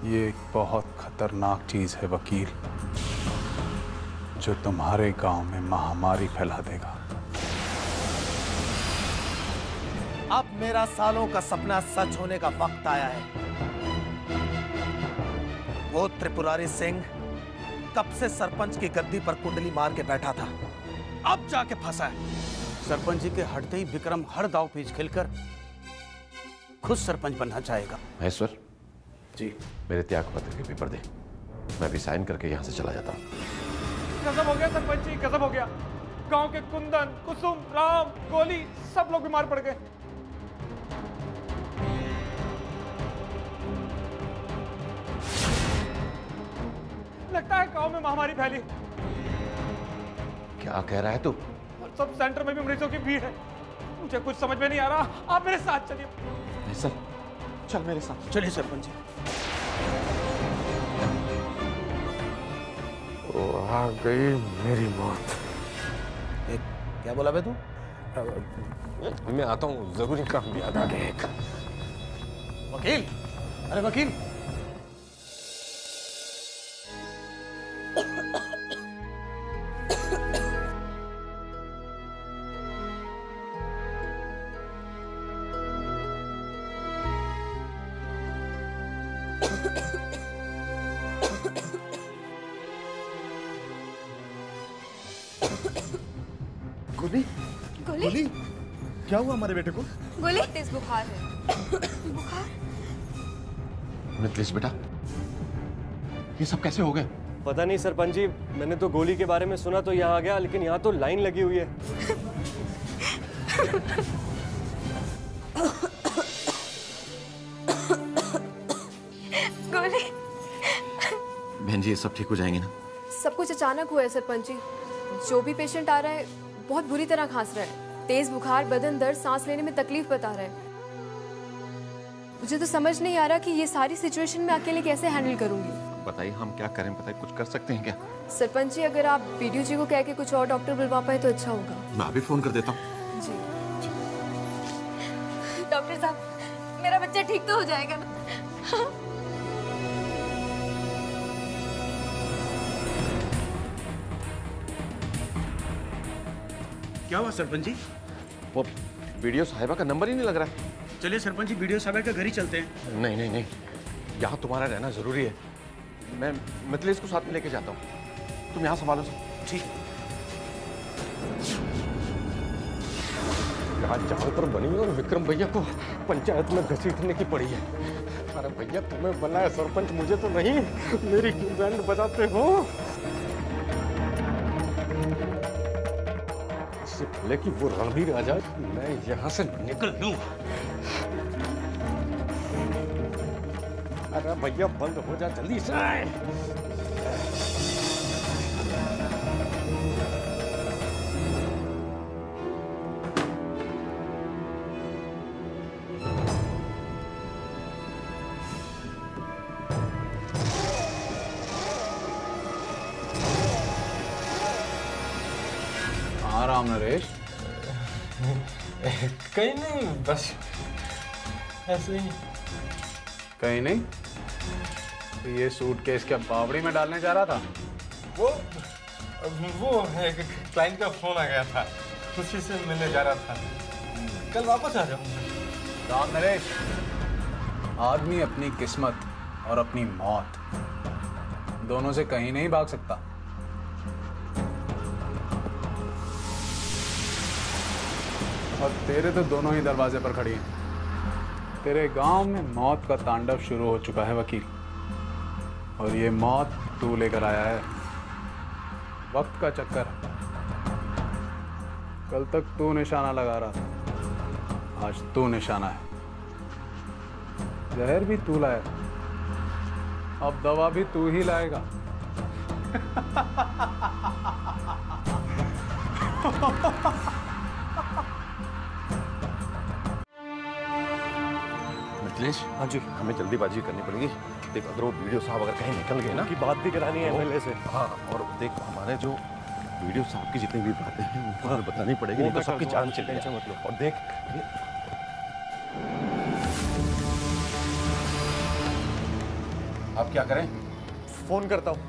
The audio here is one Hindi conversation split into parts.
ये एक बहुत खतरनाक चीज है वकील, जो तुम्हारे गांव में महामारी फैला देगा। अब मेरा सालों का सपना सच होने का वक्त आया है। वो त्रिपुरारी सिंह कब से सरपंच की गद्दी पर कुंडली मार के बैठा था, अब जाके फंसा है। सरपंच जी के हटते ही विक्रम हर दाव पेच खेलकर खुद सरपंच बनना चाहेगा। महेश्वर जी, मेरे त्याग पत्र के पेपर दे, मैं भी साइन करके यहाँ से चला जाता हूँ। गजब हो गया सरपंच जी, गजब हो गया। गांव के कुंदन, कुसुम, राम, गोली सब लोग बीमार पड़ गए। लगता है गांव में महामारी फैली। क्या कह रहा है तू? और सब सेंटर में भी मरीजों की भीड़ है। मुझे कुछ समझ में नहीं आ रहा, आप मेरे साथ चलिए। महेश्वर चल मेरे साथ। चलिए सरपंच जी। वो आ गई मेरी मौत। क्या बोला बे तू? मैं आता हूँ, जरूरी काम याद आ गया एक। वकील, अरे वकील, गोली गोली क्या हुआ हमारे बेटे को? गोली तेज बुखार है। बुखार? मिथिलेश बेटा, ये सब कैसे हो गए? पता नहीं सरपंच जी, मैंने तो गोली के बारे में सुना तो यहाँ आ गया, लेकिन यहाँ तो लाइन लगी हुई है। गोली। बहन जी, ये सब ठीक हो जाएंगे ना? सब कुछ अचानक हुआ है सरपंच जी। जो भी पेशेंट आ रहा है बहुत बुरी तरह खांस रहा है। तेज बुखार, बदन दर्द, सांस लेने में तकलीफ बता रहा है। मुझे तो समझ नहीं आ रहा कि ये सारी सिचुएशन मैं अकेले कैसे हैंडल करूंगी। बताइए हम क्या करें, बताइए कुछ कर सकते हैं क्या? सरपंच जी, अगर आप बीडीओ जी को कह के कुछ और डॉक्टर बुलवा पाए तो अच्छा होगा। मैं अभी फोन कर देता हूँ। जी। डॉक्टर साहब, मेरा बच्चा ठीक तो हो जाएगा ना? क्या हुआ सरपंच जी? वो वीडियो साहिबा का नंबर ही नहीं लग रहा है। चलिए सरपंच जी, वीडियो साहब के घर ही चलते हैं। नहीं नहीं नहीं, यहाँ तुम्हारा रहना जरूरी है। मैं मिथिलेश को साथ में लेके जाता हूँ, तुम यहाँ संभालो सब। ठीक। यहाँ जान पर बनी और विक्रम भैया को पंचायत में घसीटने की पड़ी है। अरे भैया, तुम्हें बनाया सरपंच, मुझे तो नहीं। मेरी क्यों बैंड बजाते हो? इससे पहले कि वो रणवीर आ जाए, मैं यहाँ से निकल लूं। अरे भैया, बंद हो जा जल्दी से। राम नरेश, कहीं नहीं, बस ऐसे ही। कहीं नहीं? तो ये सूटकेस क्या बावड़ी में डालने जा रहा था? वो एक क्लाइंट का फोन आ गया था, उसी से मिलने जा रहा था। कल वापस आ जाऊंगा। राम नरेश, आदमी अपनी किस्मत और अपनी मौत दोनों से कहीं नहीं भाग सकता। और तेरे तो दोनों ही दरवाजे पर खड़ी हैं। तेरे गांव में मौत का तांडव शुरू हो चुका है वकील, और ये मौत तू लेकर आया है। वक्त का चक्कर। कल तक तू निशाना लगा रहा था, आज तू निशाना है। जहर भी तू लाया, अब दवा भी तू ही लाएगा। मिथिलेश, हाँ जी। हमें जल्दीबाजी करनी पड़ेगी। देख, अगर वो वीडियो साहब अगर कहीं निकल गए ना, की बात भी करानी है एमएलए से। हाँ, और देख, हमारे जो वीडियो साहब की जितनी भी बातें हैं उनको हमें बतानी पड़ेगी, नहीं तो सबकी जान चली जाए। मतलब, और देख, अब क्या करें? फोन करता हूँ।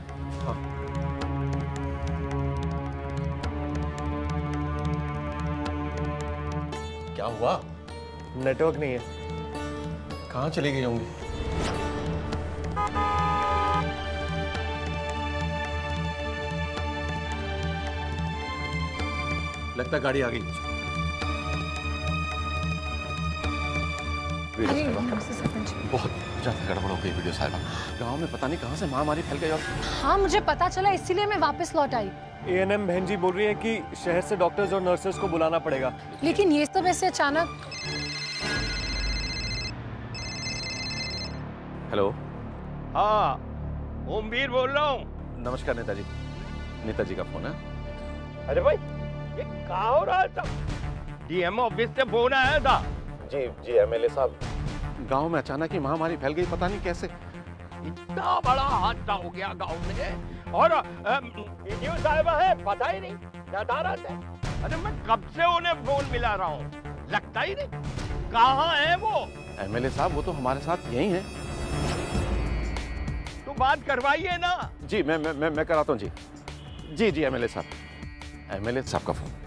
क्या हुआ? नेटवर्क नहीं है। कहाँ चली गई होंगी? लगता गाड़ी आ गई। बहुत ज्यादा गड़बड़ हो गई वीडियो साहिबा। गांव में पता नहीं कहां से महामारी फैल गई और हाँ मुझे पता चला, इसीलिए मैं वापस लौट आई। ANM बहन जी बोल रही है कि शहर से डॉक्टर्स और नर्सेस को बुलाना पड़ेगा। लेकिन ये सब ऐसे अचानक। हेलो। हाँ, ओमवीर बोल रहा हूँ। नमस्कार नेताजी। नेताजी का फोन है। अरे भाई, ये क्या हो रहा है सब? DM ऑफिस से फोन आया था। जी MLA साहब, गांव में अचानक ही महामारी फैल गई, पता नहीं कैसे। इतना बड़ा हादसा हो गया गांव में और वीडियो साहिबा है पता ही नहीं, नदारत है। अरे मैं कब से उन्हें फोन मिला रहा हूँ, लगता ही नहीं। कहाँ है वो? MLA साहब वो तो हमारे साथ यही हैं। तो बात करवाइए ना। जी मैं कराता हूँ जी। जी MLA साहब। MLA साहब का फोन।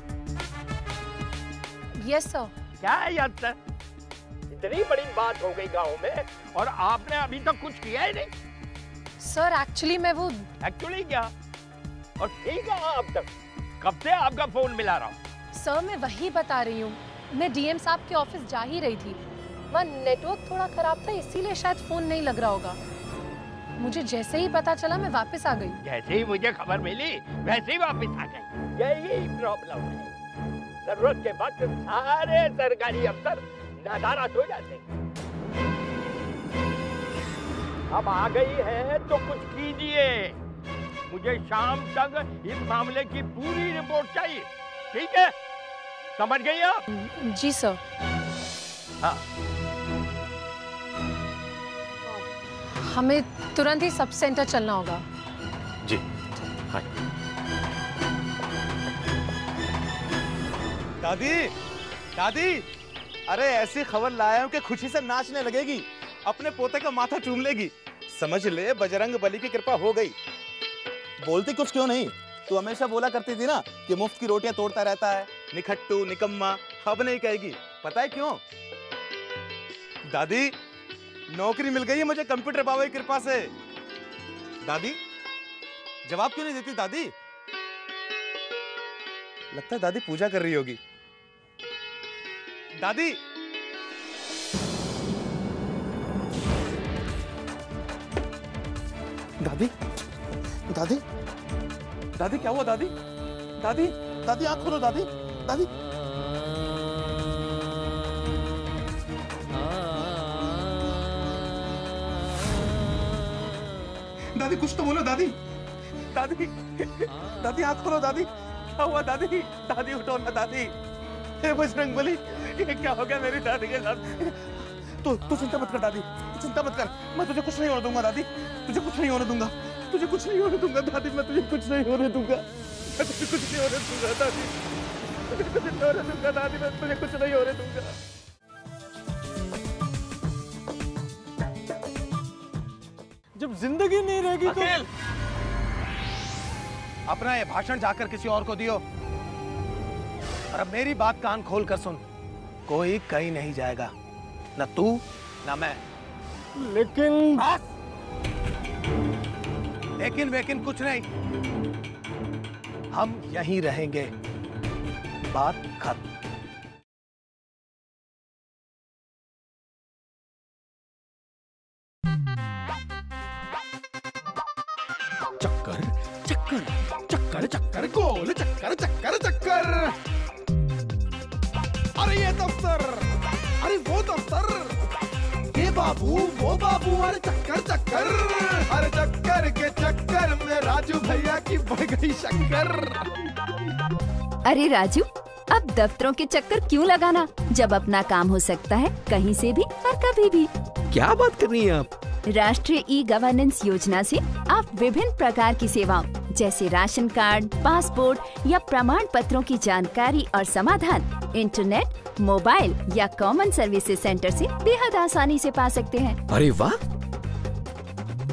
Yes sir. क्या है यार सर? इतनी बड़ी बात हो गई गांव में और आपने अभी तक कुछ किया ही नहीं। सर एक्चुअली मैं वो। एक्चुअली क्या? और ठीक है अब तक कब से आपका फोन मिला रहा हूँ? सर मैं वही बता रही हूँ, मैं DM साहब के ऑफिस जा ही रही थी, वहाँ नेटवर्क थोड़ा खराब था इसीलिए शायद फोन नहीं लग रहा होगा। मुझे जैसे ही पता चला मैं वापस आ गई। जैसे ही मुझे खबर मिली वैसे ही वापस आ गई। यही प्रॉब्लम है, जरूरत के वक्त सारे सरकारी अफसर नादारात हो जाते हैं। अब आ गई है तो कुछ कीजिए। मुझे शाम तक इस मामले की पूरी रिपोर्ट चाहिए, ठीक है? समझ गई आप? जी सर। हाँ। हमें तुरंत ही सब सेंटर चलना होगा। जी हाँ। दादी, अरे ऐसी खबर लाया हूँ कि खुशी से नाचने लगेगी, अपने पोते का माथा चूम लेगी। समझ ले बजरंग बली की कृपा हो गई। बोलती कुछ क्यों नहीं? तू हमेशा बोला करती थी ना कि मुफ्त की रोटियां तोड़ता रहता है, निखट्टू निकम्मा। अब नहीं कहेगी, पता है क्यों? दादी, नौकरी मिल गई है मुझे कंप्यूटर बाबा की कृपा से। दादी, जवाब क्यों नहीं देती दादी? लगता है दादी पूजा कर रही होगी। दादी, दादी, दादी, दादी क्या हुआ दादी? दादी, दादी आंख खोलो दादी, दादी। दादी कुछ तो बोलो दादी, दादी, दादी आंख खोलो दादी। क्या हुआ दादी? दादी उठो ना दादी। हे बजरंगबली, ये क्या हो गया मेरी दादी के साथ? तू चिंता मत कर दादी, तू चिंता मत कर। मैं तुझे कुछ नहीं होने दूंगा दादी, तुझे कुछ नहीं होने दूंगा, तुझे कुछ नहीं होने दूंगा दादी, मैं तुझे कुछ नहीं होने दूंगा, मैं तुझे कुछ नहीं होने दूंगा दादी, तुझे कुछ नहीं होने दूंगा दादी, मैं तुझे कुछ नहीं होने दूंगा। जब जिंदगी नहीं रहेगी तो अपना ये भाषण जाकर किसी और को दियो। और अब मेरी बात कान खोल कर सुन, कोई कहीं नहीं जाएगा, न तू न मैं। लेकिन कुछ नहीं, हम यहीं रहेंगे, बात खत्म। चक्कर चक्कर चक्कर चक्कर गोल चक्कर चक्कर चक्कर। अरे ये दफ्तर, अरे वो दफ्तर, ये बाबू वो बाबू, अरे चक्कर चक्कर, अरे चक्कर के चक्कर में राजू भैया की बढ़ गई शक्कर। अरे राजू, अब दफ्तरों के चक्कर क्यों लगाना, जब अपना काम हो सकता है कहीं से भी और कभी भी। क्या बात कर रही हैं आप? राष्ट्रीय ई-गवर्नेंस योजना से आप विभिन्न प्रकार की सेवाओं जैसे राशन कार्ड, पासपोर्ट या प्रमाण पत्रों की जानकारी और समाधान इंटरनेट, मोबाइल या कॉमन सर्विसेज सेंटर से बेहद आसानी से पा सकते हैं। अरे वाह,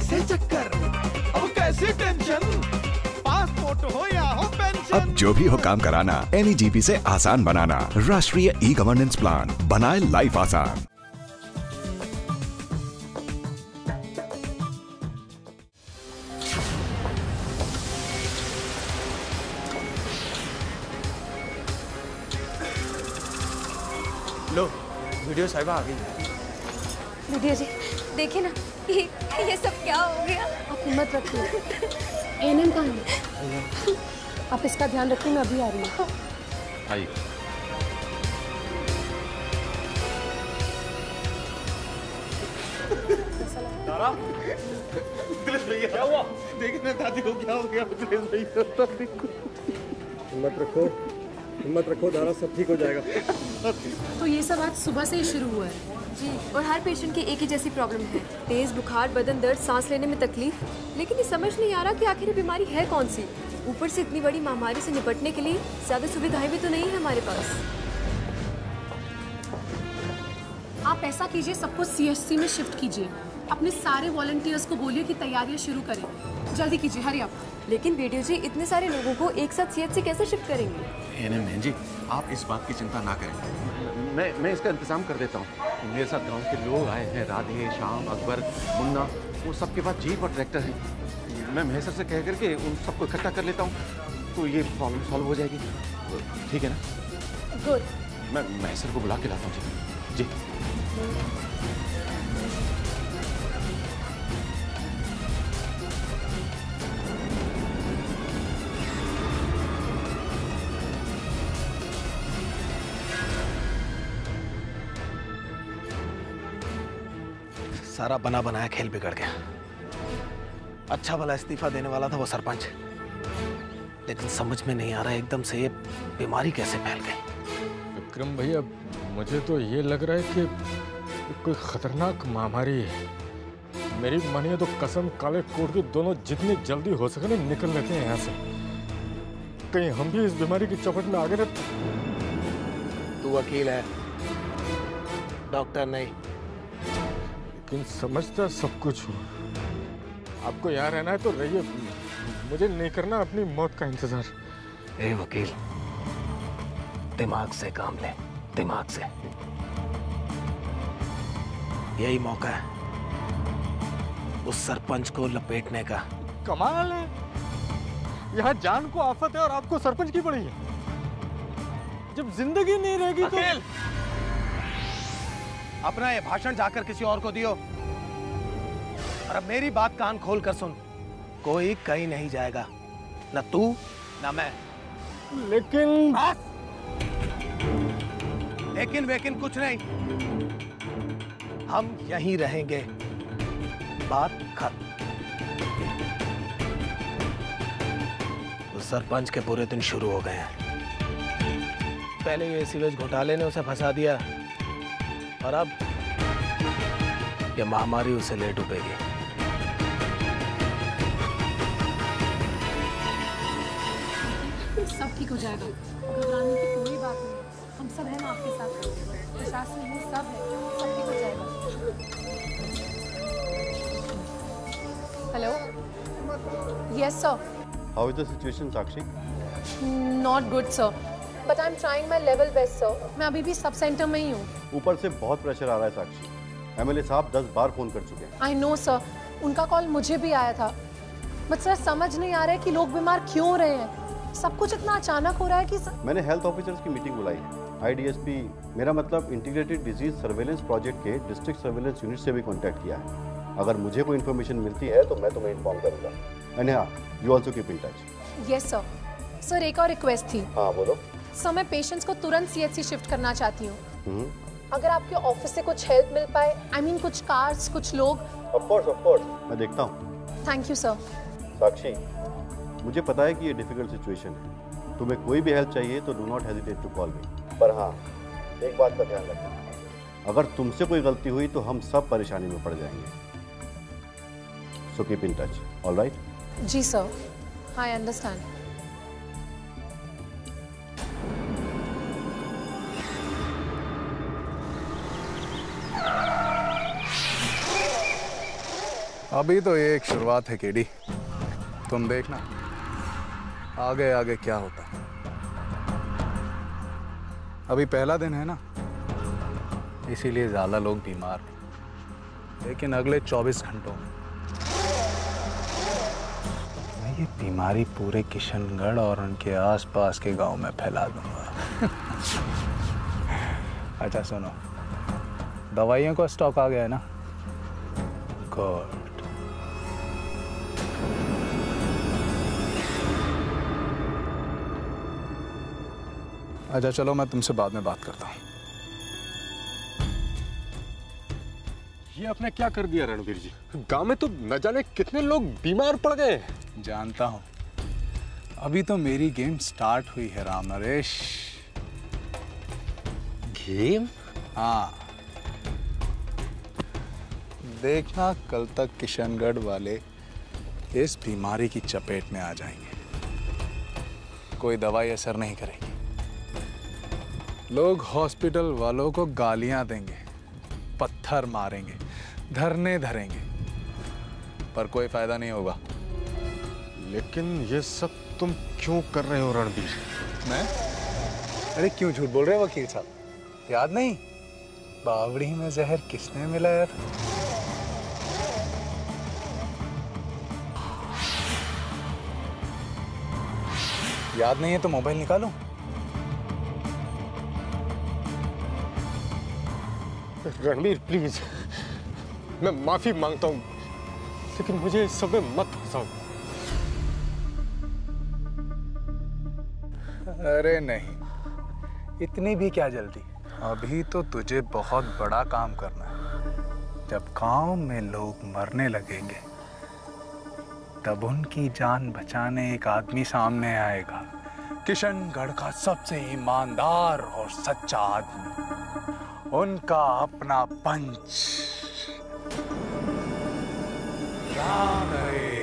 कैसे चक्कर, अब कैसे टेंशन, पासपोर्ट हो या हो पेंशन। अब जो भी हो काम कराना NEGP से आसान बनाना। राष्ट्रीय E-गवर्नेंस प्लान, बनाए लाइफ आसान। लो वीडियो साहिबा आ गई। वीडियो जी देखिए ना, ये सब क्या हो गया। आप हिम्मत रखिए। ANM कहाँ है? आप इसका ध्यान रखिए, मैं अभी आ रही हूँ। आइए। तारा, दिनेश भैया क्या हुआ? देखना दादी को क्या हो गया। दिनेश भैया हिम्मत रखो, हिम्मत रखो दारा, सब ठीक हो जाएगा। तो ये सब आज सुबह से ही शुरू हुआ है जी, और हर पेशेंट की एक ही जैसी प्रॉब्लम है, तेज बुखार, बदन दर्द, सांस लेने में तकलीफ। लेकिन ये समझ नहीं आ रहा कि आखिर ये बीमारी है कौन सी। ऊपर से इतनी बड़ी महामारी से निपटने के लिए ज्यादा सुविधाएं भी तो नहीं है हमारे पास। आप ऐसा कीजिए, सबको CHC में शिफ्ट कीजिए। अपने सारे वॉलंटियर्स को बोलिए कि तैयारियां शुरू करें। जल्दी कीजिए, हरी आप। लेकिन वीडियो जी, इतने सारे लोगों को एक साथ CHC कैसे शिफ्ट करेंगे? ANM बहन जी, आप इस बात की चिंता ना करें। मैं इसका इंतजाम कर देता हूँ। मेरे साथ गांव के लोग आए हैं, राधे, श्याम, अकबर, मुन्ना, वो सबके पास जीप और ट्रैक्टर है। मैं महेसर से कह करके उन सबको इकट्ठा कर लेता हूँ, तो ये प्रॉब्लम सॉल्व हो जाएगी। ठीक है ना? गुड। मैं महेसर को बुला के लाता हूँ। जी सारा बना बनाया खेल बिगड़ गया। अच्छा भला इस्तीफा देने वाला था वो सरपंच, लेकिन समझ में नहीं आ रहा एकदम से ये बीमारी कैसे फैल गई। विक्रम भैया, मुझे तो ये लग रहा है कि कोई खतरनाक महामारी है। मेरी मानिए तो कसम काले कोट की, दोनों जितनी जल्दी हो सके ना निकल लेते हैं यहाँ से। कहीं हम भी इस बीमारी की चपेट में आ गए ना। तू वकील है, डॉक्टर नहीं। लेकिन समझता सब कुछ हूँ। आपको यहाँ रहना है तो रहिए, मुझे नहीं करना अपनी मौत का इंतजार। ए वकील, दिमाग से काम ले, दिमाग से। यही मौका है उस सरपंच को लपेटने का। कमाल है, यहाँ जान को आफत है और आपको सरपंच की पड़ी है। जब जिंदगी नहीं रहेगी तो अपना ये भाषण जाकर किसी और को दियो। और अब मेरी बात कान खोल कर सुन, कोई कहीं नहीं जाएगा, न तू न मैं। लेकिन वेकिन कुछ नहीं, हम यहीं रहेंगे। बात खत्म। तो सरपंच के पूरे दिन शुरू हो गए हैं। पहले ये सीवेज घोटाले ने उसे फंसा दिया, और अब ये महामारी उसे ले डूबेगी। सब ठीक हो जाएगा, घबराने की कोई बात नहीं। हम सब हैं ना आपके साथ, प्रशासन है, सब है, सब ठीक हो जाएगा। Hello, yes sir. How is the situation, Sakshi? Not good sir, but I'm trying my level best sir. मैं अभी भी सब सेंटर में ही हूँ। ऊपर से बहुत प्रेशर आ रहा है साक्षी। MLA साहब 10 बार फोन कर चुके हैं। I know sir, उनका कॉल मुझे भी आया था, बट सर समझ नहीं आ रहा है कि लोग बीमार क्यों हो रहे हैं। सब कुछ इतना अचानक हो रहा है कि मैंने हेल्थ ऑफिसर्स की मीटिंग बुलाई है। IDSP, मेरा मतलब इंटीग्रेटेड डिजीज सर्वेलेंस प्रोजेक्ट के डिस्ट्रिक्ट सर्वेलेंस यूनिट से भी कांटेक्ट किया है। अगर मुझे कोई इन्फॉर्मेशन मिलती है तो मैं तुम्हें इन्फॉर्म करूंगा। एंड हाँ, you also keep in touch. Yes sir. Sir एक और रिक्वेस्ट थी। हाँ बोलो। सर मैं पेशेंट्स को तुरंत CHC शिफ्ट करना चाहती हूँ। अगर आपके ऑफिस से कुछ हेल्प मिल पाए, I mean कुछ कार्स, कुछ लोग। ऑफ कोर्स, मैं देखता हूँ। Thank you sir. साक्षी, मुझे पता है कि ये डिफिकल्ट सिचुएशन है, तुम्हें कोई भी हेल्प चाहिए तो do not hesitate to call me. पर हाँ, एक बात का ध्यान रखना, अगर तुमसे कोई गलती हुई तो हम सब परेशानी में पड़ जाएंगे। So keep in touch, alright? जी सर, आई अंडरस्टैंड। अभी तो ये एक शुरुआत है केडी, तुम देखना आगे आगे क्या होता है। अभी पहला दिन है ना, इसीलिए ज्यादा लोग बीमार हैं, लेकिन अगले 24 घंटों में मैं ये बीमारी पूरे किशनगढ़ और उनके आसपास के गांव में फैला दूंगा। अच्छा सुनो, दवाइयों का स्टॉक आ गया है ना? गुड। अच्छा चलो, मैं तुमसे बाद में बात करता हूँ। ये आपने क्या कर दिया रणवीर जी? गांव में तो न जाने कितने लोग बीमार पड़ गए। जानता हूँ, अभी तो मेरी गेम स्टार्ट हुई है राम नरेश। गेम? हाँ, देखना कल तक किशनगढ़ वाले इस बीमारी की चपेट में आ जाएंगे। कोई दवाई असर नहीं करेगी। लोग हॉस्पिटल वालों को गालियां देंगे, पत्थर मारेंगे, धरने धरेंगे, पर कोई फायदा नहीं होगा। लेकिन ये सब तुम क्यों कर रहे हो रणवीर? मैं? अरे क्यों झूठ बोल रहे हो वकील साहब? याद नहीं, बावड़ी में जहर किसने मिलाया था? याद नहीं है तो मोबाइल निकालो। रणवीर प्लीज, मैं माफी मांगता हूँ, लेकिन मुझे इस सब में मत फंसाओ। अरे नहीं, इतनी भी क्या जल्दी। अभी तो तुझे बहुत बड़ा काम करना है। जब गांव में लोग मरने लगेंगे, तब उनकी जान बचाने एक आदमी सामने आएगा, किशनगढ़ का सबसे ईमानदार और सच्चा आदमी, उनका अपना पंच Ram Naresh.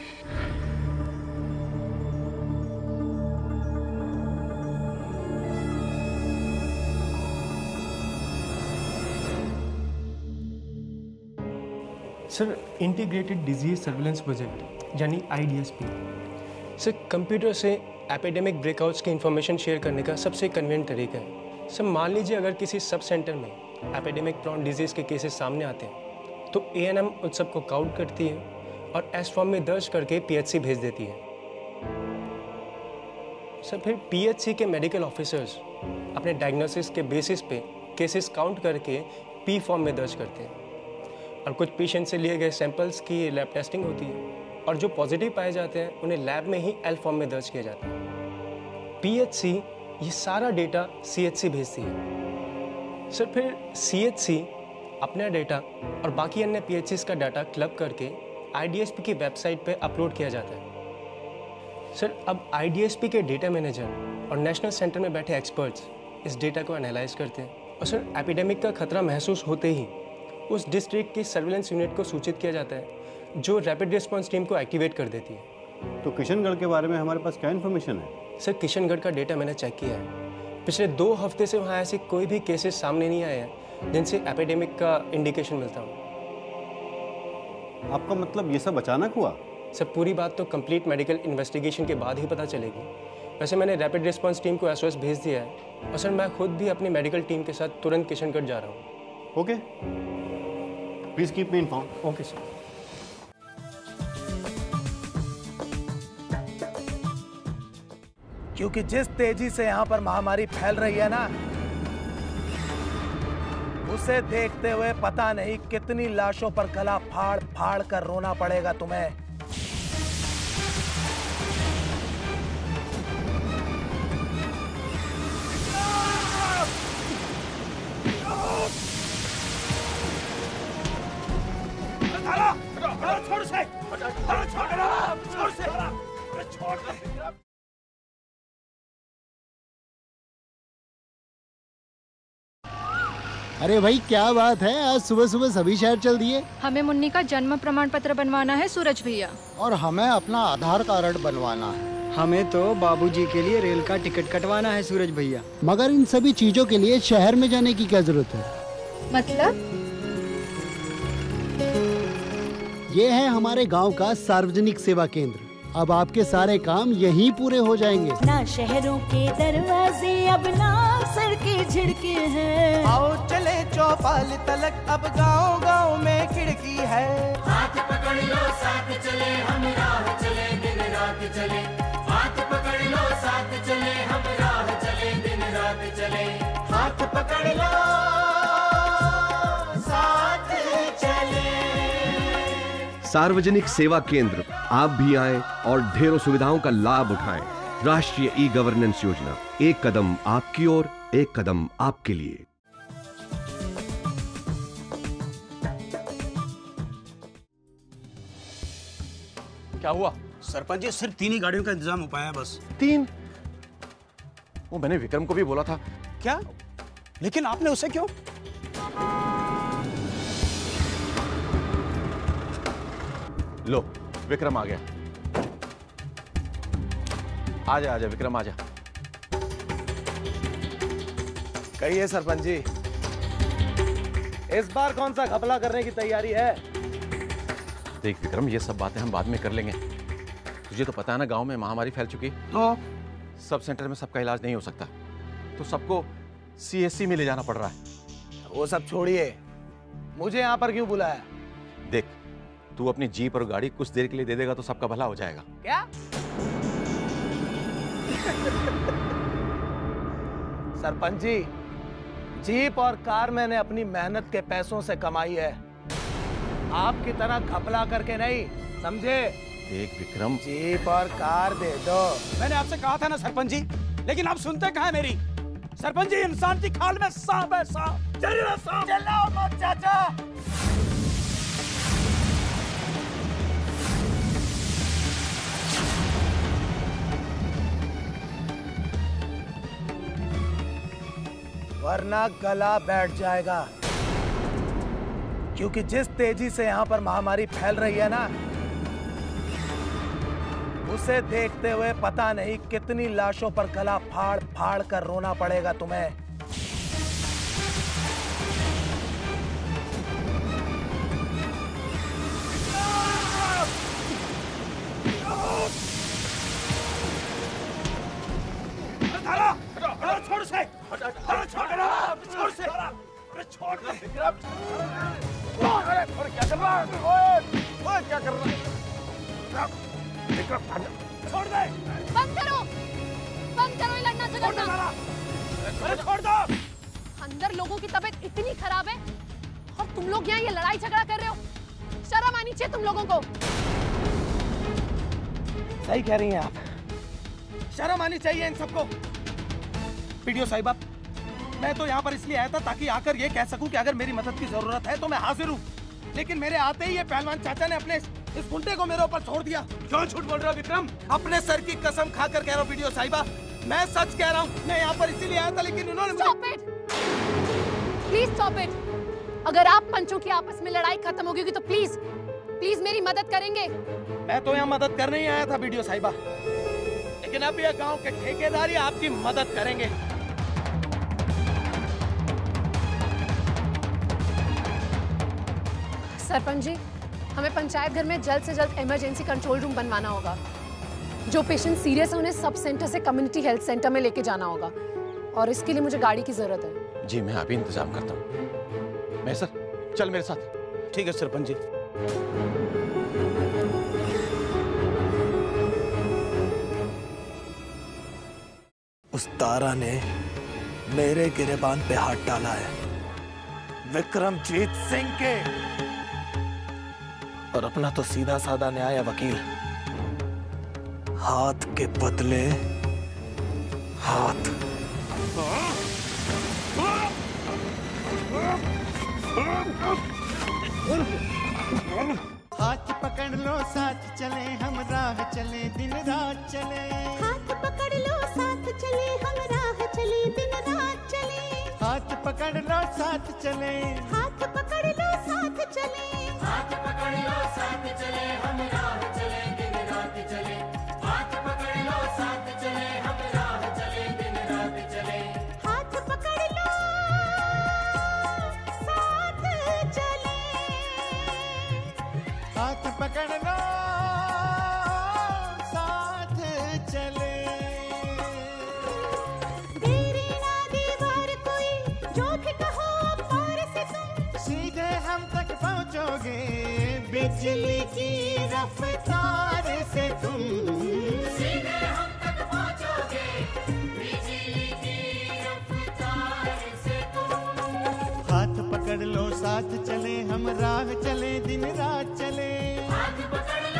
Sir, integrated disease surveillance project यानी IDSP। सर, कंप्यूटर से एपिडेमिक ब्रेकआउट्स की इंफॉर्मेशन शेयर करने का सबसे कन्वीनियंट तरीका है। सर, मान लीजिए अगर किसी सब सेंटर में एपिडेमिक प्रॉन डिजीज़ के केसेस सामने आते हैं तो ANM उन सबको काउंट करती है और एस फॉर्म में दर्ज करके PHC भेज देती है। सर, फिर PHC के मेडिकल ऑफिसर्स अपने डायग्नोसिस के बेसिस पे केसेस काउंट करके P फॉर्म में दर्ज करते हैं और कुछ पेशेंट से लिए गए सैंपल्स की लैब टेस्टिंग होती है और जो पॉजिटिव पाए जाते हैं उन्हें लैब में ही L फॉर्म में दर्ज किया जाता है। PHC ये सारा डेटा CHC भेजती है। सर, फिर CHC अपना डेटा और बाकी अन्य PHCs का डाटा क्लब करके IDSP की वेबसाइट पे अपलोड किया जाता है। सर, अब IDSP के डेटा मैनेजर और नेशनल सेंटर में बैठे एक्सपर्ट्स इस डेटा को एनालाइज करते हैं और सर, एपिडेमिक का खतरा महसूस होते ही उस डिस्ट्रिक्ट की सर्विलेंस यूनिट को सूचित किया जाता है जो रैपिड रिस्पांस टीम को एक्टिवेट कर देती है। तो किशनगढ़ के बारे में हमारे पास क्या इन्फॉर्मेशन है? सर, किशनगढ़ का डेटा मैंने चेक किया है। पिछले 2 हफ्ते से वहाँ ऐसे कोई भी केसेस सामने नहीं आए हैं जिनसे एपिडेमिक का इंडिकेशन मिलता हो। आपका मतलब ये सब अचानक हुआ? सर, पूरी बात तो कंप्लीट मेडिकल इन्वेस्टिगेशन के बाद ही पता चलेगी। वैसे मैंने रैपिड रिस्पांस टीम को SOS भेज दिया है और सर, मैं खुद भी अपनी मेडिकल टीम के साथ तुरंत किशनगढ़ जा रहा हूँ। Okay, please keep me informed. Okay sir. क्योंकि जिस तेजी से यहाँ पर महामारी फैल रही है ना, उसे देखते हुए पता नहीं कितनी लाशों पर गला फाड़ फाड़ कर रोना पड़ेगा तुम्हें। छोड़ से, छोड़ से, छोड़ से। अरे भाई क्या बात है, आज सुबह सुबह सभी शहर चल दिए। हमें मुन्नी का जन्म प्रमाण पत्र बनवाना है सूरज भैया। और हमें अपना आधार कार्ड बनवाना है। हमें तो बाबूजी के लिए रेल का टिकट कटवाना है सूरज भैया। मगर इन सभी चीजों के लिए शहर में जाने की क्या जरूरत है? मतलब ये है हमारे गांव का सार्वजनिक सेवा केंद्र। अब आपके सारे काम यहीं पूरे हो जाएंगे। ना शहरों के दरवाजे अब ना सड़कें झिड़के हैं। आओ चले चौपाल तलक अब गांव गांव में खिड़की है। हाथ पकड़ लो साथ चले हम राह चले दिन रात चले। हाथ पकड़ लो साथ चले हम राह चले दिन रात चले। हाथ पकड़ लो साथ चले। सार्वजनिक सेवा केंद्र, आप भी आएं और ढेरों सुविधाओं का लाभ उठाएं। राष्ट्रीय ई गवर्नेंस योजना, एक कदम आपकी ओर, एक कदम आपके लिए। क्या हुआ सरपंच जी? सिर्फ 3 ही गाड़ियों का इंतजाम हो पाया है बस। 3? वो मैंने विक्रम को भी बोला था। क्या? लेकिन आपने उसे क्यों? लो विक्रम आ गया। आजा आजा विक्रम आजा। कहिए सरपंच जी, इस बार कौन सा घपला करने की तैयारी है? देख विक्रम, ये सब बातें हम बाद में कर लेंगे। तुझे तो पता है ना, गांव में महामारी फैल चुकी। तो सब सेंटर में सबका इलाज नहीं हो सकता, तो सबको CSC में ले जाना पड़ रहा है। वो सब छोड़िए, मुझे यहाँ पर क्यों बुलाया? देख, तू अपनी जीप और गाड़ी कुछ देर के लिए दे देगा तो सबका भला हो जाएगा। क्या? सरपंच जी, जीप और कार मैंने अपनी मेहनत के पैसों से कमाई है, आपकी तरह घपला करके नहीं, समझे? देख विक्रम, जीप और कार दे दो। मैंने आपसे कहा था ना सरपंच जी, लेकिन आप सुनते कहाँ है मेरी? सरपंच जी, इंसान की खाल में सांप है, सांप। चलिए सांप। चलाओ मत चाचा। वरना गला बैठ जाएगा, क्योंकि जिस तेजी से यहाँ पर महामारी फैल रही है ना, उसे देखते हुए पता नहीं कितनी लाशों पर गला फाड़ फाड़ कर रोना पड़ेगा तुम्हें। छोड़ से, छोड़ से, छोड़ दे विक्रम। अरे क्या कर रहा है? ओए क्या कर रहा है? विक्रम छोड़ दे। बंद करो ये लड़ना झगड़ना। अरे छोड़ दो। अंदर लोगों की तबीयत इतनी खराब है और तुम लोग यहाँ ये लड़ाई झगड़ा कर रहे हो। शर्म आनी चाहिए तुम लोगों को। सही कह रही हैं आप, शर्म आनी चाहिए इन सबको। वीडियो साहिबा, मैं तो यहाँ पर इसलिए आया था ताकि आकर ये कह सकूं कि अगर मेरी मदद की जरूरत है तो मैं हाजिर हूँ, लेकिन मेरे आते ही ये पहलवान चाचा ने अपने इस गुंडे को मेरे ऊपर छोड़ दिया। क्यों झूठ बोल रहे हो विक्रम? अपने सर की कसम खाकर कह रहा हूँ वीडियो साहिबा, मैं सच कह रहा हूँ। मैं यहाँ पर इसीलिए आया था, लेकिन उन्होंने Stop it! Please stop it! अगर आप पंचों की आपस में लड़ाई खत्म होगी तो प्लीज मेरी मदद करेंगे। मैं तो यहाँ मदद करने ही आया था वीडियो साहिबा, लेकिन अब ये गांव के ठेकेदार ही आपकी मदद करेंगे। सरपंच जी, हमें पंचायत घर में जल्द से जल्द इमरजेंसी कंट्रोल रूम बनवाना होगा। जो पेशेंट सीरियस है उन्हें सब सेंटर से कम्युनिटी हेल्थ सेंटर में लेके जाना होगा, और इसके लिए मुझे गाड़ी की जरूरत है। जी मैं अभी इंतजाम करता हूँ। मैं सर, चल मेरे साथ। ठीक है सरपंच जी। उस तारा ने मेरे गिरेबान पे हाथ डाला है, विक्रमजीत सिंह के, और अपना तो सीधा साधा न्याय वकील, हाथ के बदले हाथ। हाथ पकड़ लो साथ चले हम राह चले दिन रात चले। हाथ पकड़ लो साथ चले हम राह चले दिन रात चले। हाथ पकड़ लो साथ चले। हाथ पकड़ लो साथ चले। हाथ पकड़ लो साथ चले हम राह चले दिन रात चले। हाथ पकड़ लो साथ चले हम राह चले दिन रात चले। हाथ पकड़ लो साथ चले। हाथ हाथ पकड़ लो साथ चले। तेरी ना दीवार कोई जो भी कहो पार से तुम सीधे हम तक पहुंचोगे बिजली की रफ्तार से तुम। सीधे हम तक पहुंचोगे बिजली की रफ्तार से तुम। हाथ पकड़ लो साथ चले हम राह चले दिन रात चले। हाथ पकड़